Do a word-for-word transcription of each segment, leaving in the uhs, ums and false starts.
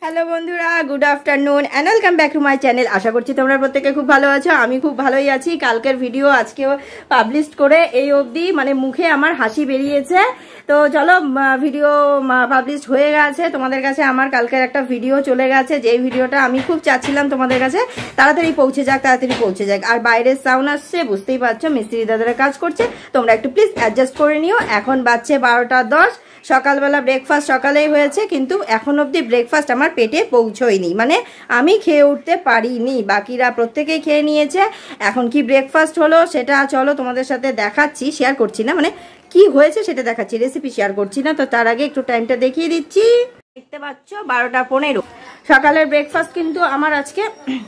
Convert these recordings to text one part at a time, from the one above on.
Hello বন্ধুরা, good afternoon and welcome back to my channel. আশা করছি তোমরা প্রত্যেকে খুব ভালো আছো। আমি খুব ভালোই আছি। কালকের ভিডিও আজকেও পাবলিশ করে এই অবধি মানে মুখে আমার হাসি বেরিয়েছে। তো চলো, ভিডিও পাবলিশ হয়ে গেছে। তোমাদের কাছে আমার কালকের একটা ভিডিও চলে গেছে, যেই ভিডিওটা আমি খুব চাচ্ছিলাম তোমাদের কাছে তাড়াতাড়ি পৌঁছে যাক, তাড়াতাড়ি পৌঁছে যাক। আর বাইরের সাউন্ড আসছে, বুঝতেই পারছো, মিস্ত্রি দাদারা কাজ করছে। তোমরা একটু প্লিজ অ্যাডজাস্ট করে নিও। এখন বাজছে বারোটা দশ। সকালবেলা ব্রেকফাস্ট সকালেই হয়েছে, কিন্তু এখন অবধি ব্রেকফাস্ট আমার পেটে পৌঁছয়নি, মানে আমি খেয়ে উঠতে পারিনি। বাকিরা প্রত্যেকেই খেয়ে নিয়েছে। এখন কি ব্রেকফাস্ট হলো সেটা চলো তোমাদের সাথে দেখাচ্ছি, শেয়ার করছি না, মানে কি হয়েছে সেটা দেখাচ্ছি, রেসিপি শেয়ার করছি না। তো তার আগে একটু টাইমটা দেখিয়ে দিচ্ছি। দেখতে পাচ্ছ বারোটা পনেরো। সকালের ব্রেকফাস্ট কিন্তু আমার আজকে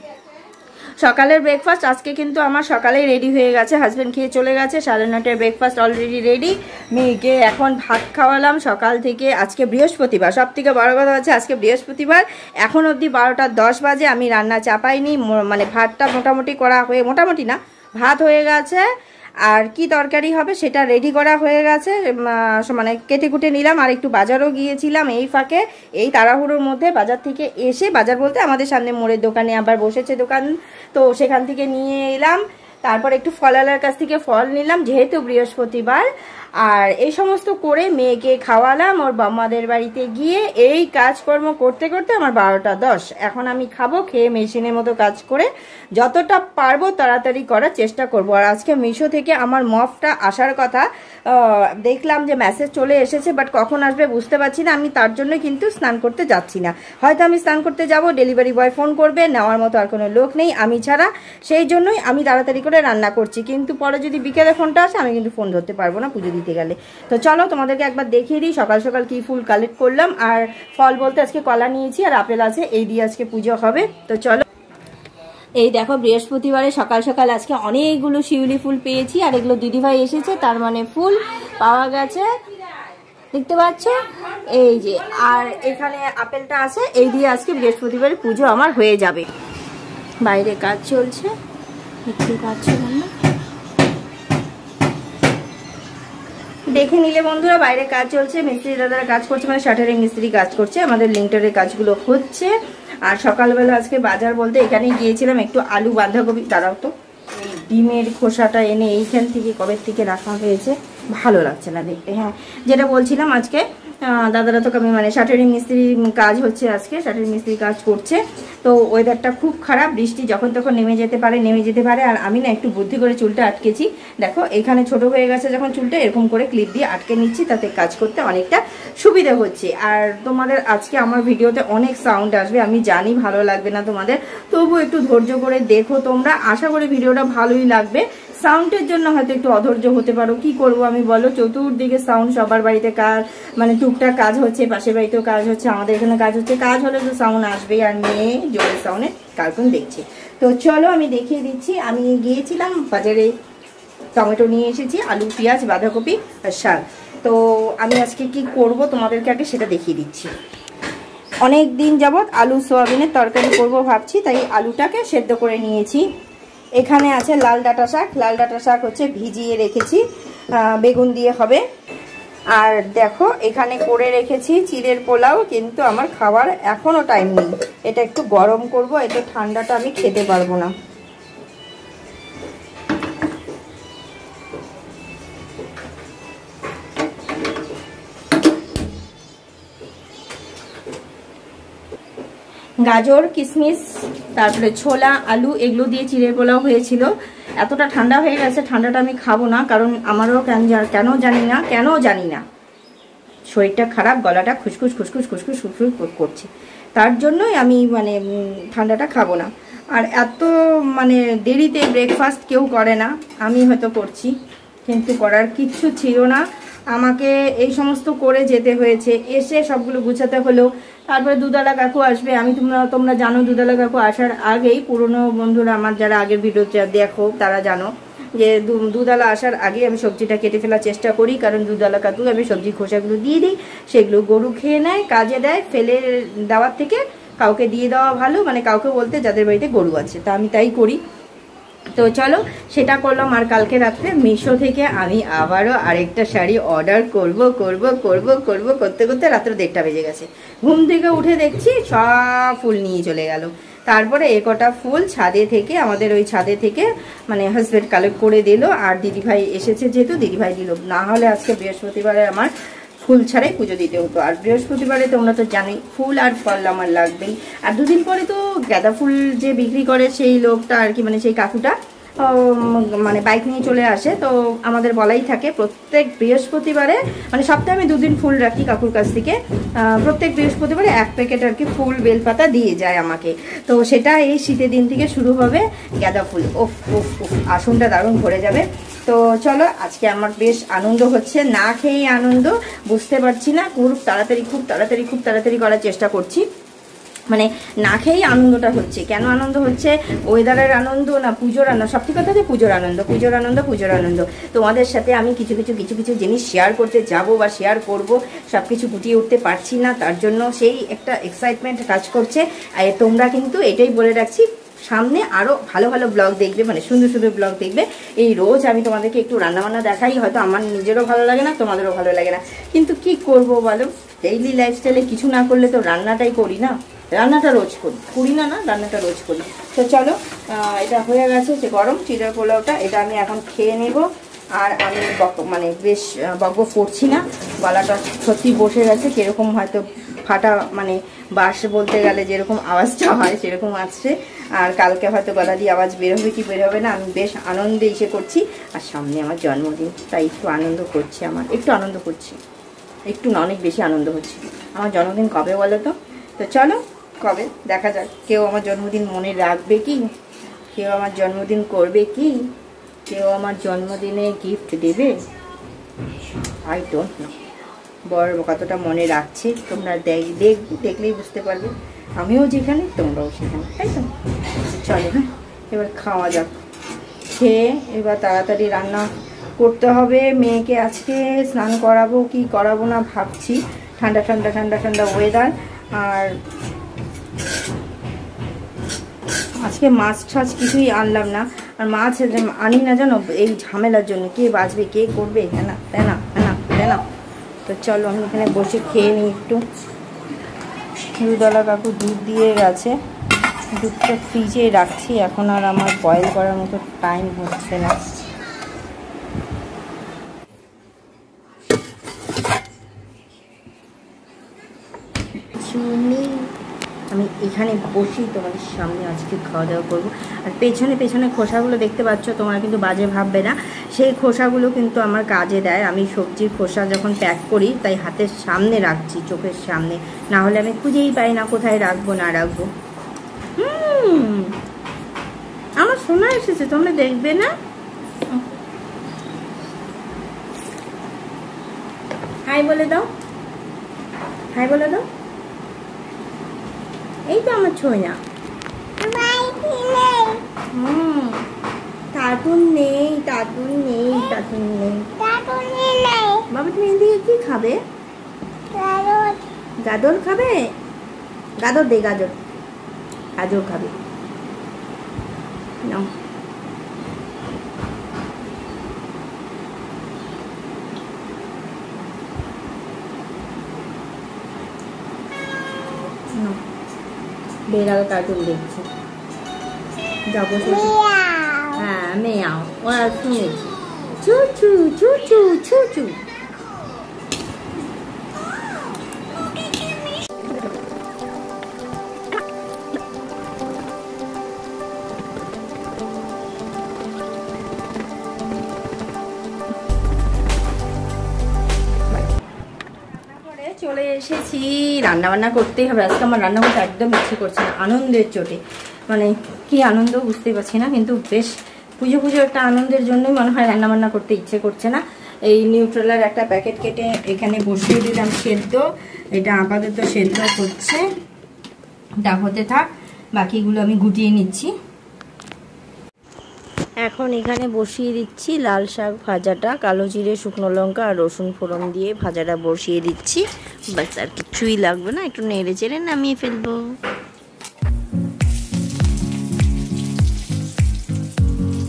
সকালের ব্রেকফাস্ট আজকে কিন্তু আমার সকালেই রেডি হয়ে গেছে। হাজব্যান্ড খেয়ে চলে গেছে, সাড়ে নটায় ব্রেকফাস্ট অলরেডি রেডি। মেয়েকে এখন ভাত খাওয়ালাম সকাল থেকে। আজকে বৃহস্পতিবার, সব থেকে বড় কথা হচ্ছে আজকে বৃহস্পতিবার। এখন অবধি বারোটা দশ বাজে, আমি রান্না চাপাইনি, মানে ভাতটা মোটামুটি করা হয়ে, মোটামুটি না ভাত হয়ে গেছে। আর কি তরকারি হবে সেটা রেডি করা হয়ে গেছে, মানে কেটে কুটে নিলাম। আর একটু বাজারও গিয়েছিলাম এই ফাঁকে, এই তাড়াহুড়োর মধ্যে বাজার থেকে এসে, বাজার বলতে আমাদের সামনে মোড়ের দোকানে আবার বসেছে দোকান, তো সেখান থেকে নিয়ে এলাম। তারপর একটু ফলালার কাছ থেকে ফল নিলাম যেহেতু বৃহস্পতিবার। আর এই সমস্ত করে মেয়েকে খাওয়ালাম ওর বাম্মাদের বাড়িতে গিয়ে। এই কাজকর্ম করতে করতে আমার বারোটা দশ। এখন আমি খাবো, খেয়ে মেশিনের মতো কাজ করে যতটা পারবো তাড়াতাড়ি করার চেষ্টা করব। আর আজকে মিশো থেকে আমার মফটা আসার কথা, দেখলাম যে মেসেজ চলে এসেছে, বাট কখন আসবে বুঝতে পারছি না। আমি তার জন্য কিন্তু স্নান করতে যাচ্ছি না। হয়তো আমি স্নান করতে যাব, ডেলিভারি বয় ফোন করবে, নেওয়ার মতো আর কোনো লোক নেই আমি ছাড়া। সেই জন্যই আমি তাড়াতাড়ি করে রান্না করছি। কিন্তু পরে যদি বিকেলে ফোনটা আসে আমি কিন্তু ফোন ধরতে পারবো না পুজো দিতে গেলে। তো চলো তোমাদেরকে একবার দেখিয়ে দিই সকাল সকাল কি ফুল কালেক্ট করলাম। আর ফল বলতে আজকে কলা নিয়েছি আর আপেল আছে, এই দিয়ে আজকে পুজো হবে। তো চলো, এই দেখো বৃহস্পতিবারে সকাল সকাল আজকে অনেকগুলো শিউলি ফুল পেয়েছি। আর এগুলো দিদিভাই এসেছে, তার মানে ফুল পাওয়া গেছে, দেখতে পাচ্ছ এই যে। আর এখানে আপেলটা আছে, এই দিয়ে আজকে বৃহস্পতিবারে পুজো আমার হয়ে যাবে। বাইরে কাজ চলছে, দেখতে পাচ্ছ না, দেখে নিলে বন্ধুরা। বাইরে কাজ চলছে, মিস্ত্রি দাদারা কাজ করছে, মানে শাটারিং মিস্ত্রি কাজ করছে, আমাদের লিঙ্কটারের কাজগুলো হচ্ছে। আর সকালবেলা আজকে বাজার বলতে এখানে গিয়েছিলাম, একটু আলু বাঁধাকপি, দাঁড়াও তো, এই ডিমের খোসাটা এনে এইখান থেকে কবে থেকে রাখা হয়েছে, ভালো লাগছে না দেখতে। হ্যাঁ, যেটা বলছিলাম, আজকে দাদারা তো আমি মানে শাটারিং মিস্ত্রি কাজ হচ্ছে, আজকে শাটারিং মিস্ত্রি কাজ করছে। তো ওয়েদারটা খুব খারাপ, বৃষ্টি যখন তখন নেমে যেতে পারে নেমে যেতে পারে আর আমি না একটু বুদ্ধি করে চুলটা আটকেছি। দেখো এখানে ছোট হয়ে গেছে যখন চুলটা, এরকম করে ক্লিপ দিয়ে আটকে নিচ্ছি, তাতে কাজ করতে অনেকটা সুবিধা হচ্ছে। আর তোমাদের আজকে আমার ভিডিওতে অনেক সাউন্ড আসবে, আমি জানি ভালো লাগবে না তোমাদের, তবু একটু ধৈর্য করে দেখো তোমরা। আশা করি ভিডিওটা ভালোই লাগবে। সাউন্ডের জন্য হয়তো একটু অধৈর্য হতে পারো, কি করব আমি বলো, চতুর্দিকে সাউন্ড, সবার বাড়িতে কাজ, মানে টুকটাক কাজ হচ্ছে, পাশের বাড়িতেও কাজ হচ্ছে, আমাদের এখানে কাজ হচ্ছে। কাজ হলে তো সাউন্ড আসবেই, আর মেয়ে জোরে সাউন্ডে কার্টুন দেখছে। তো চলো আমি দেখিয়ে দিচ্ছি। আমি গিয়েছিলাম বাজারে, টমেটো নিয়ে এসেছি, আলু পেঁয়াজ বাঁধাকপি আর শাক। তো আমি আজকে কি করব তোমাদেরকে আগে সেটা দেখিয়ে দিচ্ছি। অনেক দিন যাবৎ আলু সোয়াবিনের তরকারি করব ভাবছি, তাই আলুটাকে সেদ্ধ করে নিয়েছি। এখানে আছে লাল ডাঁটা শাক, লাল ডাঁটা শাক হচ্ছে ভিজিয়ে রেখেছি, বেগুন দিয়ে হবে। আর দেখো এখানে করে রেখেছি চিড়ের পোলাও, কিন্তু আমার খাওয়ার এখনো টাইম নেই, এটা একটু গরম করব, এটা ঠান্ডাটা আমি খেতে পারবো না। গাজর, কিশমিশ, তারপরে ছোলা, আলু, এগুলো দিয়ে চিড়ের পোলাও হয়েছিল। এতটা ঠান্ডা হয়ে গেছে, ঠান্ডাটা আমি খাবো না, কারণ আমারও কেন কেন জানি না কেন জানি না শরীরটা খারাপ, গলাটা খুসখুস খুসখুস খুসখুস খুসখুস করছে, তার জন্যই আমি মানে ঠান্ডাটা খাবো না। আর এত মানে দেরিতে ব্রেকফাস্ট কেউ করে না, আমি হয়তো করছি, কিন্তু করার কিচ্ছু ছিল না, আমাকে এই সমস্ত করে যেতে হয়েছে। এসে সবগুলো গুছাতে হলো। তারপরে দুধালা কাকু আসবে, আমি তোমরা তোমরা জানো দুধালা কাকু আসার আগেই, পুরনো বন্ধুরা আমার যারা আগের ভিডিও দেখো তারা জানো যে দুধালা আসার আগে আমি সবজিটা কেটে ফেলার চেষ্টা করি, কারণ দুধালা কাকু আমি সবজি খোসাগুলো দিয়ে দিই, সেগুলো গরু খেয়ে নেয়, কাজে দেয়, ফেলে দেওয়ার থেকে কাউকে দিয়ে দেওয়া ভালো, মানে কাউকে বলতে যাদের বাড়িতে গরু আছে, তা আমি তাই করি। তো চলো সেটা করলাম। আর কালকে রাত্রে মিশো থেকে আমি আবারও আরেকটা শাড়ি অর্ডার করব করব করব করব করতে করতে রাত্রে দেড়টা বেজে গেছে। ঘুম থেকে উঠে দেখছি সব ফুল নিয়ে চলে গেল। তারপরে এ কটা ফুল ছাদে থেকে, আমাদের ওই ছাদে থেকে মানে হাজব্যান্ড কালেক্ট করে দিল। আর দিদিভাই এসেছে যেহেতু দিদিভাই দিল, না হলে আজকে বৃহস্পতিবারে আমার ফুল ছাড়াই পুজো দিতে হতো। আর বৃহস্পতিবারে তোমরা তো জানোই ফুল আর ফল আমার লাগবেই। আর দুদিন পরে তো গাঁদা ফুল যে বিক্রি করে সেই লোকটা আর কি, মানে সেই কাকুটা মানে বাইক নিয়ে চলে আসে। তো আমাদের বলাই থাকে প্রত্যেক বৃহস্পতিবারে, মানে সপ্তাহে আমি দুদিন ফুল রাখি কাকুর কাছ থেকে, প্রত্যেক বৃহস্পতিবারে এক প্যাকেট আর কি ফুল বেলপাতা দিয়ে যায় আমাকে। তো সেটা এই শীতের দিন থেকে শুরু হবে গাঁদা ফুল। ওফ ওফ ওফ আসনটা দারুণ ভরে যাবে। তো চলো আজকে আমার বেশ আনন্দ হচ্ছে, না খেয়েই আনন্দ, বুঝতে পারছি না। খুব তাড়াতাড়ি খুব তাড়াতাড়ি খুব তাড়াতাড়ি করার চেষ্টা করছি, মানে না খেয়েই আনন্দটা হচ্ছে। কেন আনন্দ হচ্ছে? ওয়েদারের আনন্দ না পুজোর আনন্দ? সত্যি কথা যে পুজোর আনন্দ, পুজোর আনন্দ, পুজোর আনন্দ। তোমাদের সাথে আমি কিছু কিছু কিছু কিছু জিনিস শেয়ার করতে যাব বা শেয়ার করব, সব কিছু গুটিয়ে উঠতে পারছি না, তার জন্য সেই একটা এক্সাইটমেন্ট কাজ করছে। আর তোমরা কিন্তু এটাই বলে রাখছি, সামনে আরও ভালো ভালো ব্লগ দেখবে, মানে সুন্দর সুন্দর ব্লগ দেখবে। এই রোজ আমি তোমাদেরকে একটু রান্নাবান্না দেখাই, হয়তো আমার নিজেরও ভালো লাগে না, তোমাদেরও ভালো লাগে না, কিন্তু কি করব বলো, ডেইলি লাইফস্টাইলে কিছু না করলে তো রান্নাটাই করি না, রান্নাটা রোজ করি করি না না রান্নাটা রোজ করি। তো চলো এটা হয়ে গেছে, যে গরম চিড়ের পোলাওটা, এটা আমি এখন খেয়ে নেব। আর আমি বক মানে বেশ বকবক করছি না, গলাটা সত্যি বসে গেছে, কীরকম হয়তো ফাটা মানে বাস বলতে গেলে যেরকম আওয়াজটা হয় সেরকম আসছে। আর কালকে হয়তো গলা দিয়ে আওয়াজ বেরোবে কি বেরোবে না, আমি বেশ আনন্দে এসে করছি। আর সামনে আমার জন্মদিন, তাই একটু আনন্দ করছি, আমার একটু আনন্দ করছি, একটু না অনেক বেশি আনন্দ হচ্ছে। আমার জন্মদিন কবে বলো তো? তো চলো কবে দেখা যাক, কেউ আমার জন্মদিন মনে রাখবে কি, কেউ আমার জন্মদিন করবে কি, কেউ আমার জন্মদিনে গিফট দেবে, আই ডোন্ট নো। বড় কতটা মনে রাখছে তোমরা দেখ দেখ দেখলেই বুঝতে পারবে। আমিও যেখানে তোমরাও সেখানে, তাই তো? চলো হ্যাঁ, এবার খাওয়া যাক। খেয়ে এবার তাড়াতাড়ি রান্না করতে হবে। মেয়েকে আজকে স্নান করাবো কি করাবো না ভাবছি, ঠান্ডা ঠান্ডা ঠান্ডা ঠান্ডা ওয়েদার। আর আজকে মাছ টাছ কিছুই আনলাম না, আর মাছ আনি না জানো এই ঝামেলার জন্য, কে বাঁচবে কে করবে, হ্যাঁ না তাই না হ্যাঁ না তাই না। তো চলো আমি এখানে বসে খেয়ে নিই একটু। দুধওয়ালা কাকু দুধ দিয়ে গেছে, দুধটা ফ্রিজে রাখছি, এখন আর আমার বয়েল করার মতো টাইম হচ্ছে না। আমি এখানে বসি তোমাদের সামনে আজকে খাওয়া দাওয়া করবো। আর পেছনে পেছনে খোসাগুলো দেখতে পাচ্ছ, তোমরা কিন্তু বাজে ভাববে না, সেই খোসাগুলো কিন্তু আমার কাজে দেয়। আমি সবজির খোসা যখন প্যাক করি তাই হাতের সামনে রাখছি, চোখের সামনে, না হলে আমি খুঁজেই পাই না কোথায় রাখবো না রাখবো। হুম আমার সোনা এসেছে, তোমরা দেখবে না? হাই বলে দাও, হাই বলে দাও। এই তো আমার ছোঁয়া। হুম কার্টুন নেই, কার্টুন নেই, কার্টুন নেই। বাবা তুমি এদিকে কি খাবে? গাজর খাবে? গাজর দে, গাজর, গাজর খাবে নাও। বেড়াল কার্টুন দেখছে, যাবো। হ্যাঁ মেয়াও, ওরা শুনেছি, চুচু চুচু চুচু। চলে এসেছি, রান্না বান্না করতেই হবে আজকে। আমার রান্না করতে একদম ইচ্ছে করছে না, আনন্দের চোটে, মানে কি আনন্দ বুঝতেই পারছি না, কিন্তু বেশ পুজো পুজো একটা আনন্দের জন্যই মনে হয় রান্না বান্না করতে ইচ্ছে করছে না। এই নিউট্রেলার একটা প্যাকেট কেটে এখানে বসিয়ে দিলাম সেদ্ধ, এটা আপাতত সেদ্ধ করছে, এটা হতে থাক, বাকিগুলো আমি গুটিয়ে নিচ্ছি। এখন এখানে বসিয়ে দিচ্ছি লাল শাক ভাজাটা, কালো জিরে শুকনো লঙ্কা আর রসুন ফোড়ন দিয়ে ভাজাটা বসিয়ে দিচ্ছি। বাস আর কিছুই লাগবে না, একটু নেড়ে চেড়ে নামিয়ে ফেলবো।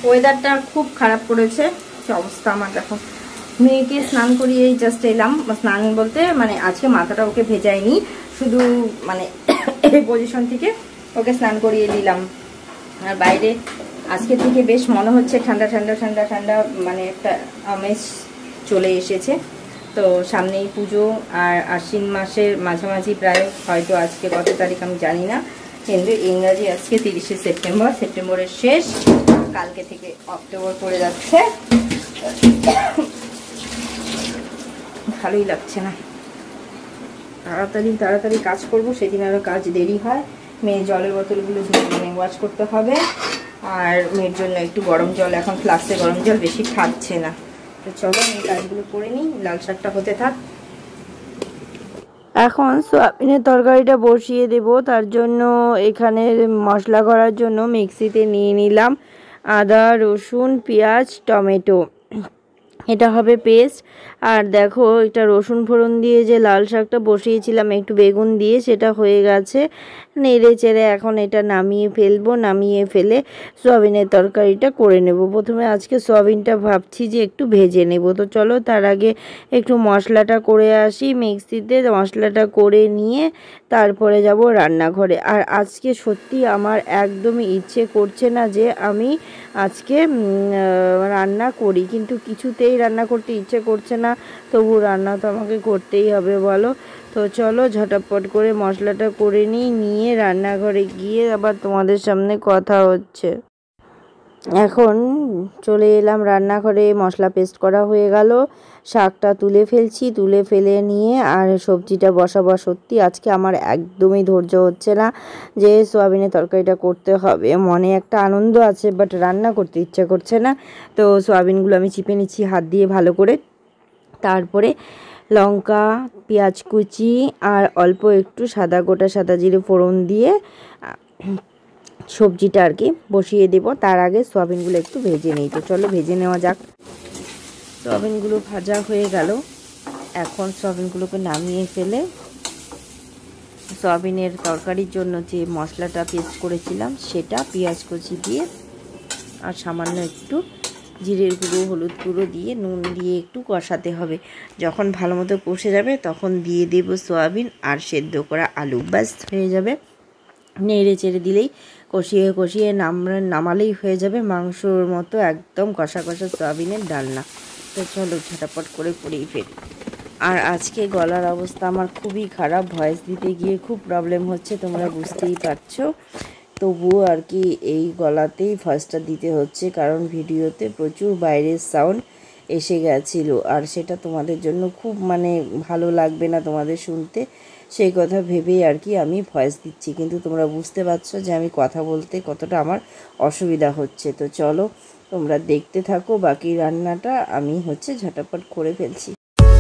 ওয়েদারটা খুব খারাপ করেছে, অবস্থা আমার দেখো। মেয়েকে স্নান করিয়েই জাস্ট এলাম, স্নান বলতে মানে আজকে মাথাটা ওকে ভেজাইনি, শুধু মানে এই পজিশন থেকে ওকে স্নান করিয়ে দিলাম। আর বাইরে আজকে থেকে বেশ মনে হচ্ছে ঠান্ডা ঠান্ডা ঠান্ডা ঠান্ডা, মানে একটা আমেজ চলে এসেছে। তো সামনেই পুজো, আর আশ্বিন মাসের মাঝামাঝি প্রায়, হয়তো আজকে কত তারিখ আমি জানি না, কিন্তু ইংরাজি আজকে তিরিশে সেপ্টেম্বর, সেপ্টেম্বরের শেষ, কালকে থেকে অক্টোবর পড়ে যাচ্ছে। ভালোই লাগছে না, তাড়াতাড়ি তাড়াতাড়ি কাজ করব, সেদিন আরও কাজ দেরি হয়। মেয়ের জলের বোতলগুলো মানে ওয়াশ করতে হবে, আর মেয়ের জন্য একটু গরম জল, এখন ফ্লাক্সে গরম জল বেশি খাচ্ছে না। তো চলো আমি কাজগুলো করে নিই, লাল শাকটা হতে থাক। এখন সয়াবিনের তরকারিটা বসিয়ে দেব, তার জন্য এখানে মশলা করার জন্য মিক্সিতে নিয়ে নিলাম আদা, রসুন, পেঁয়াজ, টমেটো, এটা হবে পেস্ট। আর দেখো এটা রসুন ফোড়ন দিয়ে যে লাল শাকটা বসিয়েছিলাম একটু বেগুন দিয়ে, সেটা হয়ে গেছে, নেড়ে চেড়ে এখন এটা নামিয়ে ফেলবো। নামিয়ে ফেলে সয়াবিনের তরকারিটা করে নেব। প্রথমে আজকে সয়াবিনটা ভাবছি যে একটু ভেজে নেব। তো চলো তার আগে একটু মশলাটা করে আসি, মিক্সিতে মশলাটা করে নিয়ে তারপরে যাব রান্নাঘরে। আর আজকে সত্যি আমার একদমই ইচ্ছে করছে না যে আমি আজকে রান্না করি, কিন্তু কিছুতেই রান্না করতে ইচ্ছে করছে না, তবু রান্না তো আমাকে করতেই হবে বলো। তো চলো ঝটাপট করে মশলাটা করে নিই, নিয়ে রান্নাঘরে গিয়ে আবার তোমাদের সামনে কথা হচ্ছে। এখন চলে এলাম রান্নাঘরে, মশলা পেস্ট করা হয়ে গেল, শাকটা তুলে ফেলছি, তুলে ফেলে নিয়ে আর সবজিটা বসাবো। সত্যি আজকে আমার একদমই ধৈর্য হচ্ছে না যে সয়াবিনের তরকারিটা করতে হবে, মনে একটা আনন্দ আছে বাট রান্না করতে ইচ্ছা করছে না। তো সয়াবিনগুলো আমি চিপে নিচ্ছি হাত দিয়ে ভালো করে, তারপরে লঙ্কা, পেঁয়াজ কুচি আর অল্প একটু সাদা গোটা সাদা জিরে ফোড়ন দিয়ে সবজিটা আর কি বসিয়ে দেব। তার আগে সয়াবিনগুলো একটু ভেজে নিই। তো চলো ভেজে নেওয়া যাক। সয়াবিনগুলো ভাজা হয়ে গেল, এখন সয়াবিনগুলোকে নামিয়ে ফেলে সয়াবিনের তরকারির জন্য যে মশলাটা পেস্ট করেছিলাম সেটা পেঁয়াজ কুচি দিয়ে আর সামান্য একটু জিরের গুঁড়ো, হলুদ গুঁড়ো দিয়ে নুন দিয়ে একটু কষাতে হবে। যখন ভালো মতো কষে যাবে তখন দিয়ে দেব সয়াবিন আর সেদ্ধ করা আলু, ব্যাস হয়ে যাবে। নেড়ে চেড়ে দিলেই কষিয়ে কষিয়ে নাম নামালেই হয়ে যাবে মাংসর মতো একদম কষা কষা সয়াবিনের ডালনা। তো চলো ঝটাপট করে করেই ফেলি। আর আজকে গলার অবস্থা আমার খুবই খারাপ, ভয়েস দিতে গিয়ে খুব প্রবলেম হচ্ছে, তোমরা বুঝতেই পারছো। তবুও আর কি এই গলাতেই ভয়েসটা দিতে হচ্ছে, কারণ ভিডিওতে প্রচুর বাইরের সাউন্ড এসে গেছিলো, আর সেটা তোমাদের জন্য খুব মানে ভালো লাগবে না তোমাদের শুনতে, সেই কথা ভেবেই আর কি আমি ভয়েস দিচ্ছি। কিন্তু তোমরা বুঝতে পারছো যে আমি কথা বলতে কতটা আমার অসুবিধা হচ্ছে। তো চলো তোমরা দেখতে থাকো বাকি রান্নাটা, আমি হচ্ছে ঝটাপট করে ফেলছি।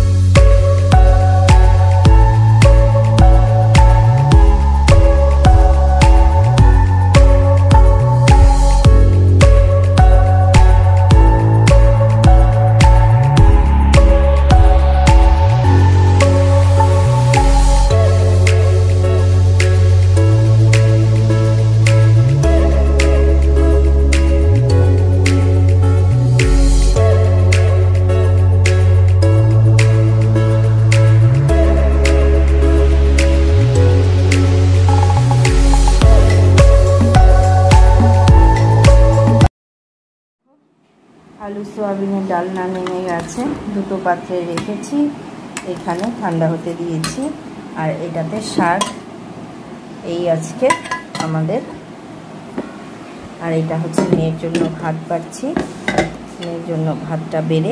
আলু সোয়াবিনের ডালনা নেমে গেছে, দুটো পাত্রে রেখেছি, এখানে ঠান্ডা হতে দিয়েছি। আর এটাতে শাক, এই আজকে আমাদের। আর এটা হচ্ছে মেয়ের জন্য ভাত বাড়ছি, মেয়ের জন্য ভাতটা বেড়ে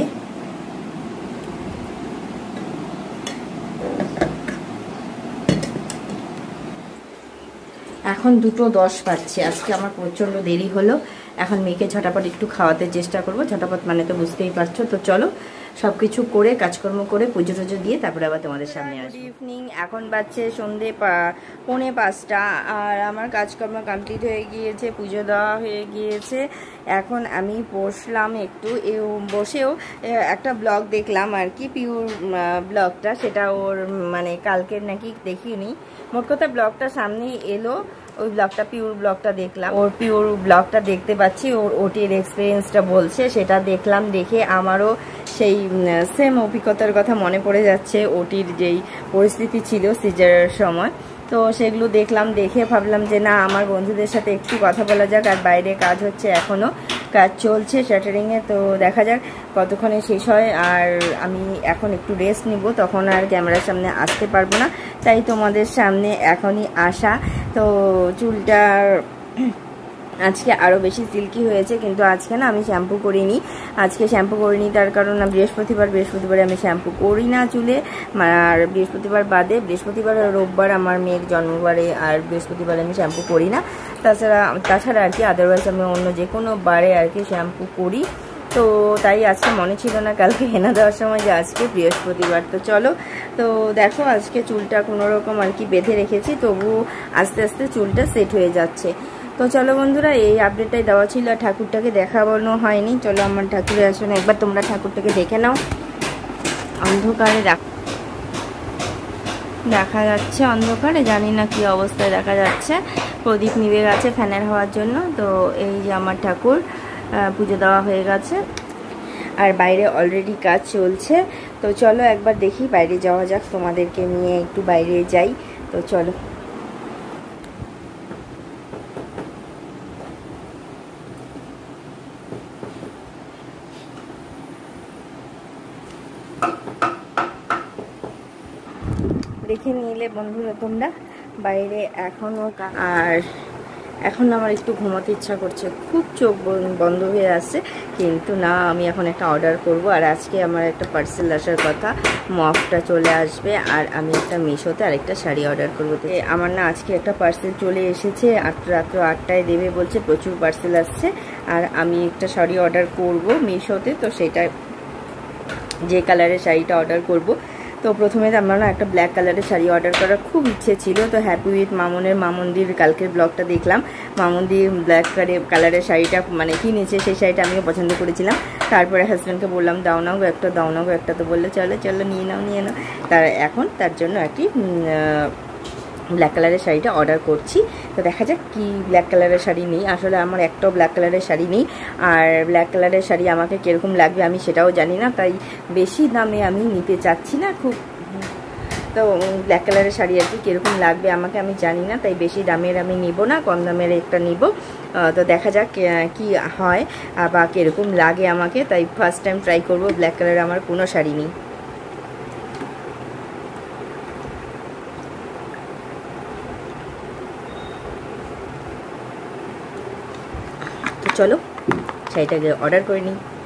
এখন দুটো দশ বাজছে। আজকে আমার প্রচণ্ড দেরি হলো, এখন মেয়েকে ঝটাপট একটু খাওয়াতে চেষ্টা করব। ঝটাপট মানে তো বুঝতেই পারছো। তো চলো সব কিছু করে কাজকর্ম করে পুজো টুজো দিয়ে তারপরে আবার তোমাদের সামনে আসবো। গুড ইভিনিং, এখন বাজছে সন্ধে পৌনে পাঁচটা, আর আমার কাজকর্ম কমপ্লিট হয়ে গিয়েছে, পুজো দেওয়া হয়ে গিয়েছে। এখন আমি বসলাম একটু, বসেও একটা ব্লগ দেখলাম আর কি, পিওর ব্লগটা, সেটা ওর মানে কালকের নাকি দেখিনি, মোট কথা ব্লগটা সামনেই এলো, ওই ব্লগটা পিওর ব্লগটা দেখলাম, ওর পিওর ব্লগটা দেখতে পাচ্ছি, ওর ওটির এক্সপিরিয়েন্সটা বলছে, সেটা দেখলাম। দেখে আমারও সেই সেম অভিজ্ঞতার কথা মনে পড়ে যাচ্ছে, ওটির যেই পরিস্থিতি ছিল সিজারের সময়। তো সেগুলো দেখলাম, দেখে ভাবলাম যে না, আমার বন্ধুদের সাথে একটু কথা বলা যাক। আর বাইরে কাজ হচ্ছে, এখনও কাজ চলছে শাটারিংয়ে, তো দেখা যাক কতক্ষণে শেষ হয়। আর আমি এখন একটু রেস্ট নিব, তখন আর ক্যামেরার সামনে আসতে পারবো না, তাই তোমাদের সামনে এখনই আসা। তো চুলটা আজকে আরও বেশি সিল্কি হয়েছে, কিন্তু আজকে না আমি শ্যাম্পু করিনি, আজকে শ্যাম্পু করিনি তার কারণ না, বৃহস্পতিবার বৃহস্পতিবারে আমি শ্যাম্পু করি না চুলে, আর বৃহস্পতিবার বাদে, বৃহস্পতিবার আর রোববার আমার মেয়ের জন্মবারে, আর বৃহস্পতিবারে আমি শ্যাম্পু করি না। তাছাড়া তাছাড়া আর কি আদারওয়াইজ আমি অন্য যে কোনো বারে আর কি শ্যাম্পু করি। তো তাই আজকে মনে ছিল না কালকে হেনা দেওয়ার সময় যে আজকে বৃহস্পতিবার। তো চলো, তো দেখো আজকে চুলটা কোনোরকম আর কি বেঁধে রেখেছি, তবু আস্তে আস্তে চুলটা সেট হয়ে যাচ্ছে। তো চলো বন্ধুরা, এই আপডেটটাই দেওয়া ছিল। ঠাকুরটাকে দেখানো হয়নি, চলো আমার ঠাকুরের আসলে একবার তোমরা ঠাকুরটাকে দেখে নাও। অন্ধকারে দেখা যাচ্ছে, অন্ধকারে জানি না কি অবস্থায় দেখা যাচ্ছে, প্রদীপ নিভে গেছে ফ্যানের হওয়ার জন্য। তো এই যে আমার ঠাকুর, পুজো দেওয়া হয়ে গেছে, আর বাইরে অলরেডি কাজ চলছে। তো চলো একবার দেখি, বাইরে যাওয়া যাক, তোমাদেরকে নিয়ে একটু বাইরে যাই। তো চলো। দেখে নিলে বন্ধুরা তোমরা, বাইরে এখনও, আর এখন আমার একটু ঘুমাতে ইচ্ছা করছে, খুব চোখ বন্ধ হয়ে আসছে, কিন্তু না, আমি এখন একটা অর্ডার করব। আর আজকে আমার একটা পার্সেল আসার কথা, মফটা চলে আসবে, আর আমি একটা মিশোতে আরেকটা শাড়ি অর্ডার করবো। তো আমার না আজকে একটা পার্সেল চলে এসেছে, আট রাত্র আটটায় দেবে বলছে, প্রচুর পার্সেল আসছে, আর আমি একটা শাড়ি অর্ডার করব মিশোতে। তো সেটা যে কালারের শাড়িটা অর্ডার করব, তো প্রথমে আমার না একটা ব্ল্যাক কালারের শাড়ি অর্ডার করার খুব ইচ্ছে ছিল। তো হ্যাপি উইথ মামনের, মামনদির কালকের ব্লগটা দেখলাম, মামনদি ব্ল্যাক কালারের শাড়িটা মানে কিনেছে, সেই শাড়িটা আমিও পছন্দ করেছিলাম। তারপরে হাজব্যান্ডকে বললাম দাও নাও একটা, দাও নাও একটা, তো বললে চলো চলো নিয়ে নাও নিয়ে নাও। তার এখন তার জন্য একটি ব্ল্যাক কালারের শাড়িটা অর্ডার করছি। তো দেখা যাক কি ব্ল্যাক কালারের শাড়ি নেই, আসলে আমার একটাও ব্ল্যাক কালারের শাড়ি নেই, আর ব্ল্যাক কালারের শাড়ি আমাকে কীরকম লাগবে আমি সেটাও জানি না, তাই বেশি দামে আমি নিতে চাচ্ছি না খুব। তো ব্ল্যাক কালারের শাড়ি আর কি কীরকম লাগবে আমাকে আমি জানি না, তাই বেশি দামের আমি নিব না, কম দামের একটা নিব। তো দেখা যাক কি হয় বা কীরকম লাগে আমাকে, তাই ফার্স্ট টাইম ট্রাই করব। ব্ল্যাক কালারের আমার কোনো শাড়ি নেই। চলো শাড়িটাকে অর্ডার করে নিই।